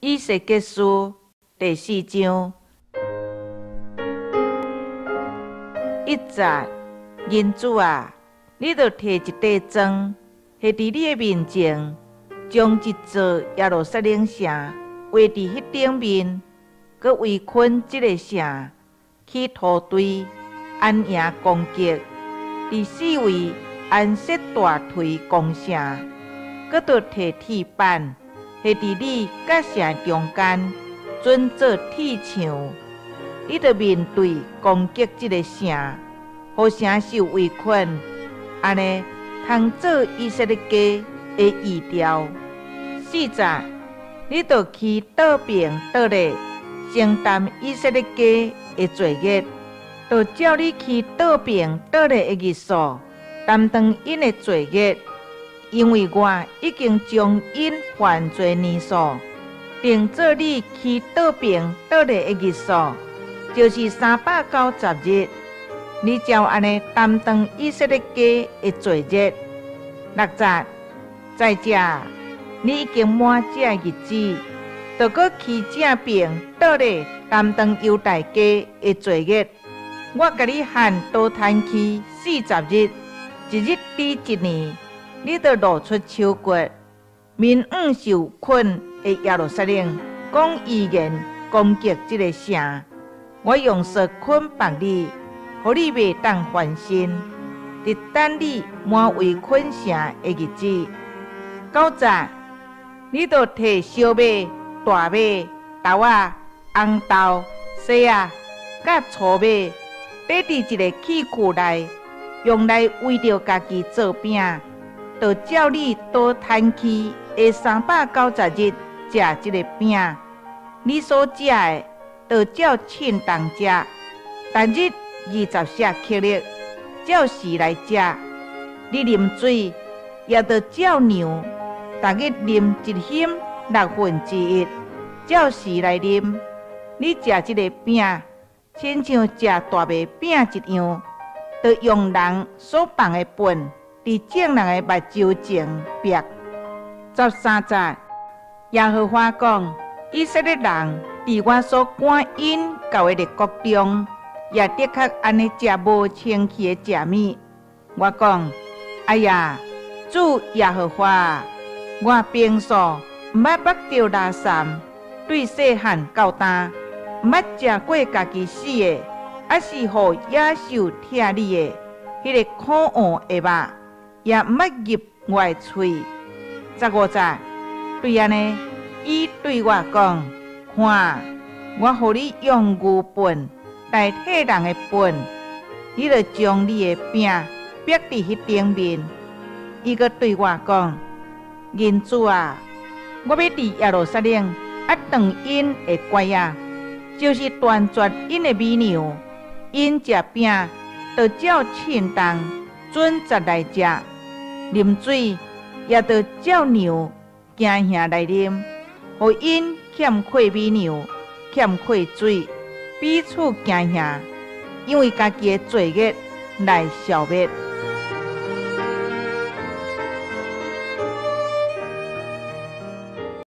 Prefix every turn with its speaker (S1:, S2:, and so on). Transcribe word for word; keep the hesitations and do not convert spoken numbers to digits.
S1: 以西结书第四章一节，人子啊，你着摕一块砖，下伫你的面前，将一座耶路撒冷城画伫迄顶面，佮围困即个城，去土堆安营攻击，伫四围安设大锤攻城，佮着摕铁板下伫你甲城中间，准做铁墙。你着面对攻击即个城，互城受围困，安尼通做以色列家的预兆。四节，你着去倒平倒立，承担以色列家的罪孽，着照你去倒平倒立的日数，担当因的罪孽。因为我已经将因犯罪年数定做你去倒平倒立的日数，就是三百九十日。你照安尼担当以色列家的罪孽。六节，在这，你已经满这日子，就搁去正平倒立担当犹大家的罪孽。我甲你限多摊去四十日，一日抵一年。你着露出手骨，民怨受困的耶路撒冷，讲预言攻击这个城。我用绳捆绑你，互你袂当翻身，直等你满围困城的日子。九节，你着摕小马、大马、豆仔、红豆、西啊，甲粗马，缀伫一个器具内，用来为着家己做饼。就照你多摊去的三百九十日食这个饼，你所食的，就照称重食。但日二十舍克勒，照时来食。你啉水，也着照量，逐日啉一斤六分之一，照时来啉。你食这个饼，亲像食大麦饼一样，就用人所放的粪。伫众人的目睭前壁。十三节，耶和华讲：以色列人伫我所赶引到的列国中，也的确安尼食无清气的食物。我讲：哎呀，主耶和华，我平素毋捌捌着拉萨，对细汉到大，毋捌食过家己死的，还是互野兽拆你的，迄、那个可恶的肉。也毋捌入我的喙。十五节，对安尼，伊对我讲：看，我互你用牛粪代替人的粪，你着将你的饼逼伫迄顶面。伊阁对我讲：人子啊，我要伫耶路撒冷压断因的拐仔，就是断绝因的美牛。因食饼，着照称重准则来食。啉水也着照牛行兄来啉，互因欠缺米牛，欠缺水，彼此行兄，因为家己的罪孽来消灭。